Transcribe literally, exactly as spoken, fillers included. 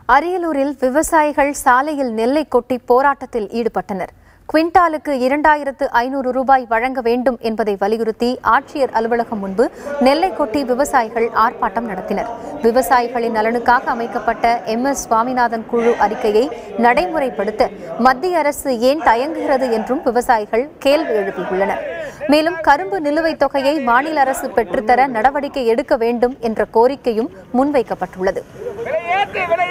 அரியலூரில் விவசாயிகள் சாலையில் நெல்லை கொட்டி போராட்டத்தில் ஈடுபட்டனர். குவிண்டாலுக்கு இரண்டாயிரத்து ஐநூறு ரூபாய் வழங்க வேண்டும் என்பதை வலியுறுத்தி ஆட்சியர் அலுவலகம் முன்பு நெல்லை கொட்டி விவசாயிகள் ஆர்ப்பாட்டம் நடத்தினர். விவசாயிகளின் நலனுக்காக அமைக்கப்பட்ட எம் எஸ் சுவாமிநாதன் குழு அறிக்கையை நடைமுறைப்படுத்த மத்திய அரசு ஏன் தயங்குகிறது என்றும் விவசாயிகள் கேள்வி எழுப்பியுள்ளனர். மேலும் கரும்பு நிலுவைத் தொகையை மாநில அரசு பெற்றுத்தர நடவடிக்கை எடுக்க வேண்டும் என்ற கோரிக்கையும் முன்வைக்கப்பட்டுள்ளது.